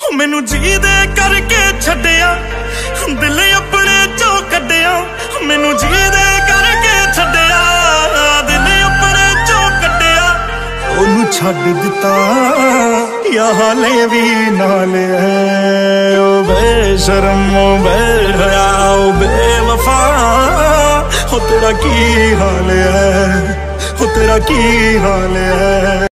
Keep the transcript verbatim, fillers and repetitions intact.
मैनू जी दे करके छड्डिया, दिल अपने चो कड्डिया। मैनू जी दे करके छड्डिया, दिल अपने चो कड्डिया। ओनू छड्ड दिता या हाले भी नाल है। ओ बेशरम ओ बेहया ओ बेवफा, हो तेरा की हाल है, हो तेरा की हाल है।